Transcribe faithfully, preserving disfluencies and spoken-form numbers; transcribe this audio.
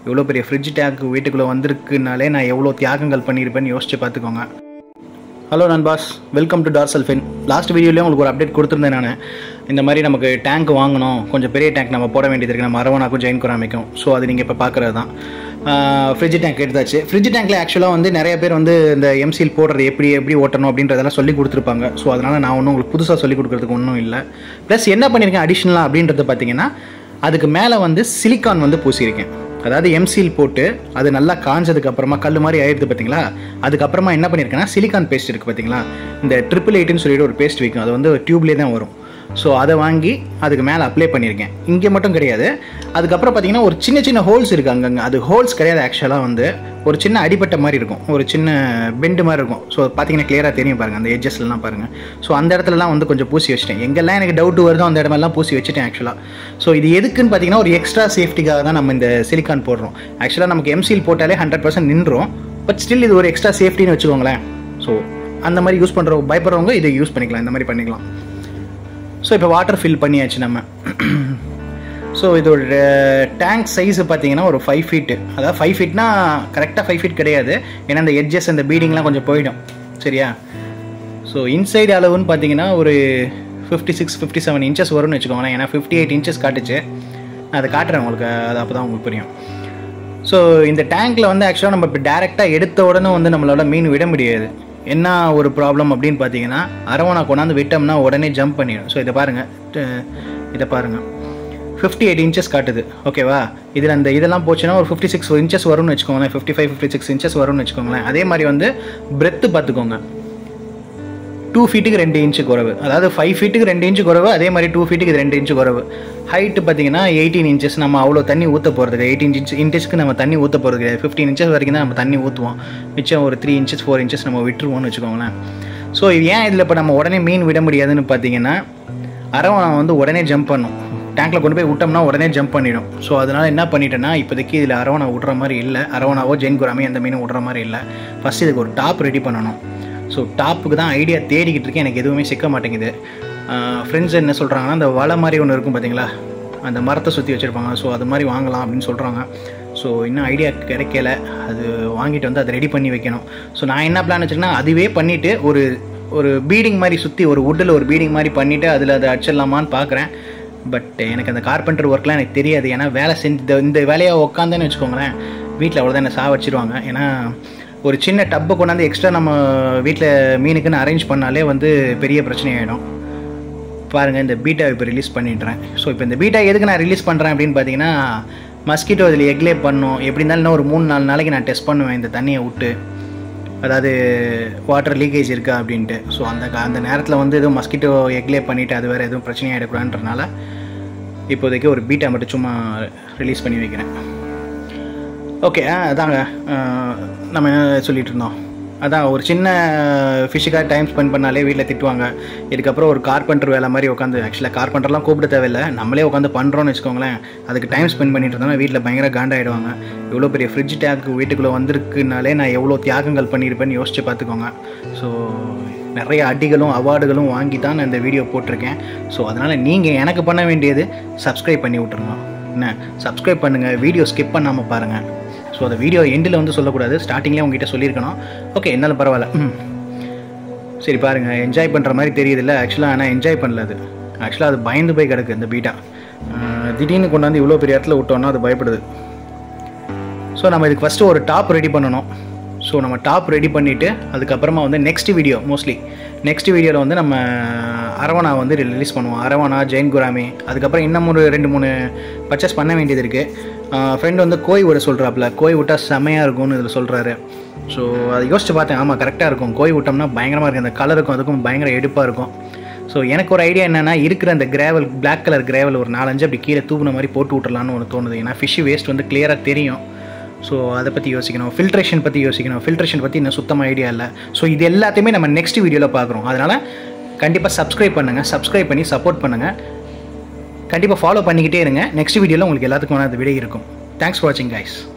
இவ்வளோ பெரிய fridge tank வீட்டுக்குள்ளே வந்திருக்குனாலே நான் எவ்வளோ தியாகங்கள் பண்ணியிருப்பேன்னு யோசிச்சு பார்த்துக்கோங்க. ஹலோ நண்பாஸ், வெல்கம் டு டார்சல்ஃபின். லாஸ்ட் வீடியோலேயே உங்களுக்கு ஒரு அப்டேட் கொடுத்துருந்தேன். நான் இந்த மாதிரி நமக்கு டேங்க் வாங்கணும், கொஞ்சம் பெரிய டேங்க் நம்ம போட வேண்டியது இருக்குது, நம்ம அரவணாக்கும் ஜெயின் குராமிக்கும். ஸோ அது நீங்கள் இப்போ பார்க்குறது தான். ஃப்ரிட்ஜ் டேங்க் எடுத்தாச்சு. ஃப்ரிட்ஜ் டேங்க்கில் ஆக்சுவலாக வந்து நிறைய பேர் வந்து இந்த எம்சில் போடுறது எப்படி எப்படி ஓட்டணும் அப்படின்றதெல்லாம் சொல்லி கொடுத்துருப்பாங்க. ஸோ அதனால் நான் ஒன்றும் உங்களுக்கு புதுசாக சொல்லி கொடுக்குறதுக்கு ஒன்றும் இல்லை. ப்ளஸ் என்ன பண்ணியிருக்கேன் அடிஷ்னலாக அப்படின்றது பார்த்தீங்கன்னா, அதுக்கு மேலே வந்து சிலிக்கான் வந்து பூசியிருக்கேன். அதாவது எம்சில் போட்டு அது நல்லா காஞ்சதுக்கு அப்புறமா கல் மாதிரி ஆயிடுது பார்த்தீங்களா, அதுக்கப்புறமா என்ன பண்ணியிருக்கேன்னா சிலிக்கான் பேஸ்ட் இருக்குது பார்த்தீங்களா, இந்த ட்ரிபிள் எயிட்னு சொல்லிட்டு ஒரு பேஸ்ட் விற்கும், அது வந்து டியூப்லேயே தான் வரும். ஸோ அதை வாங்கி அதுக்கு மேலே அப்ளை பண்ணியிருக்கேன். இங்கே மட்டும் கிடையாது, அதுக்கப்புறம் பார்த்தீங்கன்னா ஒரு சின்ன சின்ன ஹோல்ஸ் இருக்குது அங்கங்கே. அது ஹோல்ஸ் கிடையாது, ஆக்சுவலாக வந்து ஒரு சின்ன அடிப்பட்ட மாதிரி இருக்கும், ஒரு சின்ன பெண்டு மாதிரி இருக்கும். ஸோ பார்த்தீங்கன்னா கிளியராக தெரியும் பாருங்கள், அந்த எட்ஜஸ்லாம் பாருங்கள். ஸோ அந்த இடத்துலலாம் வந்து கொஞ்சம் பூசி வச்சுட்டேன். எங்கெல்லாம் எனக்கு டவுட் வருதோ அந்த இடமெல்லாம் பூசி வச்சுட்டேன் ஆக்சுவலாக. ஸோ இது எதுக்குன்னு பார்த்தீங்கன்னா ஒரு எக்ஸ்ட்ரா சேஃப்டிக்காக தான் நம்ம இந்த சிலிக்கான் போடுறோம். ஆக்சுவலாக நமக்கு எம்சில் போட்டாலே ஹண்ட்ரட் பர்சன்ட் நின்றோம், பட் ஸ்டில் இது ஒரு எக்ஸ்ட்ரா சேஃப்டின்னு வச்சுக்கோங்களேன். ஸோ அந்த மாதிரி யூஸ் பண்ணுறவங்க பயப்படுறவங்க இதை யூஸ் பண்ணிக்கலாம், இந்த மாதிரி பண்ணிக்கலாம். ஸோ இப்போ வாட்டர் ஃபில் பண்ணியாச்சு நம்ம. ஸோ இதோட டேங்க் சைஸு பார்த்தீங்கன்னா ஒரு ஃபைவ் ஃபீட்டு, அதாவது ஃபைவ் ஃபீட்னா கரெக்டாக ஃபைவ் ஃபீட் கிடையாது, ஏன்னா அந்த எட்ஜஸ் அந்த பீடிங்லாம் கொஞ்சம் போயிடும், சரியா. ஸோ இன்சைடு அளவுன்னு பார்த்தீங்கன்னா ஒரு fifty six fifty seven inches வரும்னு வச்சுக்கோங்களேன். ஏன்னா ஃபிஃப்டி எயிட் இன்ச்சஸ் காட்டுச்சு, நான் அதை காட்டுறேன் உங்களுக்கு, அது அப்போ தான் உங்களுக்கு புரியும். ஸோ இந்த டேங்க்கில் வந்து ஆக்சுவலாக நம்ம இப்போ டேரெக்டாக எடுத்த உடனே வந்து நம்மளால் மீன் விட முடியாது. என்ன ஒரு ப்ராப்ளம் அப்படின்னு பார்த்தீங்கன்னா, அரவணா கொண்டாந்து விட்டோம்னா உடனே ஜம்ப் பண்ணிடும். ஸோ இதை பாருங்கள், இதை பாருங்கள், ஃபிஃப்டி எயிட் இன்ச்சஸ் காட்டுது, ஓகேவா. இதில் அந்த இதெல்லாம் போச்சுன்னா ஒரு ஃபிஃப்டி சிக்ஸ் இன்ச்சஸ் வரும்னு வச்சுக்கோங்களேன், fifty five fifty six inches வரும்னு வச்சுக்கோங்களேன். அதே மாதிரி வந்து பிரெத்து பார்த்துக்கோங்க, டூ ஃபீட்டுக்கு ரெண்டு இன்ச்சு குறவு, அதாவது ஃபைவ் ஃபீட்டுக்கு ரெண்டு இன்ச்சு குறவு, அதே மாதிரி டூ ஃபீட்டுக்கு ரெண்டு இன்ச்சு குறவு. ஹைட்டு பார்த்தீங்கன்னா எயிட்டீன் இன்ச்சஸ். நம்ம அவ்வளோ தண்ணி ஊற்ற போகிறது எயிட்டீன் இன்ச் இன்ச்சஸ்க்கு நம்ம தண்ணி ஊற்ற போகிறது கிடையாது. ஃபிஃப்டீன் இன்ச்சஸ் வரைக்கும் தான் நம்ம தண்ணி ஊற்றுவோம், மிச்சம் ஒரு த்ரீ இன்ச்சஸ் ஃபோர் இன்ச்சஸ் நம்ம விட்டுருவோம்னு வச்சுக்கோங்களேன். ஸோ இது ஏன் இதில் இப்போ நம்ம உடனே மீன் விட முடியாதுன்னு பார்த்தீங்கன்னா, அரவணா வந்து உடனே ஜம்ப் பண்ணும், டேங்க்கில் கொண்டு போய் விட்டோம்னா உடனே ஜம்ப் பண்ணிடும். ஸோ அதனால் என்ன பண்ணிட்டேன்னா, இப்போதைக்கு இதில் அரவணா விட்ற மாதிரி இல்லை, அரவணாவோ ஜெயின் குராமி அந்த மீனும் விட்ற மாதிரி இல்லை. ஃபஸ்ட் இதுக்கு ஒரு டாப் ரெடி பண்ணணும். ஸோ டாப்புக்கு தான் ஐடியா தேடிக்கிட்டு இருக்கேன், எனக்கு எதுவுமே சிக்க மாட்டேங்குது. ஃப்ரெண்ட்ஸ் என்ன சொல்கிறாங்கன்னா, அந்த வலை மாதிரி ஒன்று இருக்கும் பார்த்தீங்களா, அந்த மரத்தை சுற்றி வச்சுருப்பாங்க, ஸோ அது மாதிரி வாங்கலாம் அப்படின்னு சொல்கிறாங்க. ஸோ இன்னும் ஐடியா கிடைக்கல, அது வாங்கிட்டு வந்து அதை ரெடி பண்ணி வைக்கணும். ஸோ நான் என்ன பிளான் வச்சுருக்கேன்னா, அதுவே பண்ணிவிட்டு ஒரு ஒரு பீடிங் மாதிரி சுற்றி ஒரு வுட்டில் ஒரு பீடிங் மாதிரி பண்ணிவிட்டு அதில் அதை அடிச்சிடலாமான்னு பார்க்குறேன். பட் எனக்கு அந்த கார்பெண்டர் ஒர்க்லாம் எனக்கு தெரியாது, ஏன்னா வேலை செஞ்சு இந்த வேலையை உட்காந்தேன்னு வச்சுக்கோங்களேன், வீட்டில் அவ்வளோதான் என்ன சாவடிச்சிருவாங்க. ஏன்னா ஒரு சின்ன டப்பை கொண்டாந்து எக்ஸ்ட்ரா நம்ம வீட்டில் மீனுக்குன்னு அரேஞ்ச் பண்ணாலே வந்து பெரிய பிரச்சனை ஆகிடும். பாருங்கள், இந்த பீட்டா இப்போ ரிலீஸ் பண்ணிடுறேன். ஸோ இப்போ இந்த பீட்டா எதுக்கு நான் ரிலீஸ் பண்ணுறேன் அப்படின்னு பார்த்தீங்கன்னா, மஸ்கிட்டோ இதில் எக்லே பண்ணும், எப்படி இருந்தாலும் இன்னும் ஒரு மூணு நாலு நாளைக்கு நான் டெஸ்ட் பண்ணுவேன் இந்த தண்ணியை விட்டு, அதாவது வாட்டர் லீக்கேஜ் இருக்கா அப்படின்ட்டு. ஸோ அந்த அந்த நேரத்தில் வந்து எதுவும் மஸ்கிட்டோ எக்லே பண்ணிவிட்டு அது வேறு எதுவும் பிரச்சனை ஆகிடக்கூடாதுன்றனால இப்போதைக்கு ஒரு பீட்டா மட்டும் சும்மா ரிலீஸ் பண்ணி வைக்கிறேன். ஓகே, அதாங்க நம்ம என்ன சொல்லிகிட்டு இருந்தோம், அதான் ஒரு சின்ன ஃபிஷ்ஷுக்காக டைம் ஸ்பெண்ட் பண்ணாலே வீட்டில் திட்டுவாங்க. இதுக்கப்புறம் ஒரு கார்பெண்டர் வேலை மாதிரி உட்காந்து, ஆக்சுவலாக கார்பெண்டர்லாம் கூப்பிட தேவையில்லை, நம்மளே உட்காந்து பண்ணுறோன்னு வச்சுக்கோங்களேன், அதுக்கு டைம் ஸ்பெண்ட் பண்ணிட்டு இருந்தோம்னா வீட்டில் பயங்கர காண்டாயிடுவாங்க. இவ்வளோ பெரிய ஃப்ரிட்ஜ் டேங்க் வீட்டுக்குள்ளே வந்திருக்குனாலே நான் எவ்வளோ தியாகங்கள் பண்ணியிருப்பேன்னு யோசிச்சு பார்த்துக்கோங்க. ஸோ நிறைய அடிகளும் அவார்டுகளும் வாங்கி தான் நான் இந்த வீடியோ போட்டிருக்கேன். ஸோ அதனால் நீங்கள் எனக்கு பண்ண வேண்டியது சப்ஸ்கிரைப் பண்ணி விட்ருங்க. என்ன, சப்ஸ்கிரைப் பண்ணுங்கள், வீடியோ ஸ்கிப் பண்ணாமல் பாருங்கள். ஸோ அந்த வீடியோ எண்டில் வந்து சொல்லக்கூடாது, ஸ்டார்டிங்லேயே உங்ககிட்ட சொல்லியிருக்கணும். ஓகே, இருந்தாலும் பரவாயில்ல. சரி பாருங்கள், என்ஜாய் பண்ணுற மாதிரி தெரியுதில்ல, ஆக்சுவலாக ஆனால் என்ஜாய் பண்ணல. அது ஆக்சுவலாக அது பயந்து போய் கிடக்கு இந்த பீட்டா. திடீர்னு கொண்டாந்து இவ்வளோ பெரிய இடத்துல விட்டோன்னா அது பயப்படுது. ஸோ நம்ம இதுக்கு ஃபஸ்ட்டு ஒரு டாப் ரெடி பண்ணணும். ஸோ நம்ம டாப் ரெடி பண்ணிவிட்டு அதுக்கப்புறமா வந்து நெக்ஸ்ட் வீடியோ, மோஸ்ட்லி நெக்ஸ்ட் வீடியோவில் வந்து நம்ம அரவணா வந்து ரிலீஸ் பண்ணுவோம், அரவணா ஜெயின் குராமி. அதுக்கப்புறம் இன்னும் ஒரு ரெண்டு மூணு பர்ச்சேஸ் பண்ண வேண்டியது இருக்குது. ஃப்ரெண்ட் வந்து கோய் விட சொல்கிறாப்புல, கோய் விட்டால் செமையாக இருக்கும்னு இதில் சொல்கிறாரு. ஸோ அதை யோசிச்சு பார்த்தேன், ஆமாம் கரெக்டாக இருக்கும், கோய் விட்டோம்னா பயங்கரமாக இருக்கும், அந்த கலருக்கும் அதுக்கும் பயங்கர எடுப்பாக இருக்கும். ஸோ எனக்கு ஒரு ஐடியா என்னென்னா, இருக்கிற அந்த கிரேவல் பிளாக் கலர் கிரேவல் ஒரு நாலஞ்சு அப்படி கீழே தூக்குன மாதிரி போட்டு விட்டுறலான்னு ஒன்று தோணுது. ஏன்னா ஃபிஷ் வேஸ்ட் வந்து கிளியராக தெரியும். ஸோ அதை பற்றி யோசிக்கணும், ஃபில்ட்ரேஷன் பற்றி யோசிக்கணும். ஃபில்ட்ரேஷன் பற்றி இன்னும் சுத்தமாக ஐடியா இல்லை. ஸோ இது எல்லாத்தையுமே நம்ம நெக்ஸ்ட் வீடியோவில் பார்க்குறோம். அதனால் கண்டிப்பாக சப்ஸ்கிரைப் பண்ணுங்கள், சப்ஸ்கிரைப் பண்ணி சப்போர்ட் பண்ணுங்கள், கண்டிப்பாக ஃபாலோ பண்ணிக்கிட்டே இருங்க. நெக்ஸ்ட் வீடியோவில் உங்களுக்கு எல்லாத்துக்கும் அந்த விடை இருக்கும். தேங்க்ஸ் ஃபார் வாட்சிங் கைஸ்.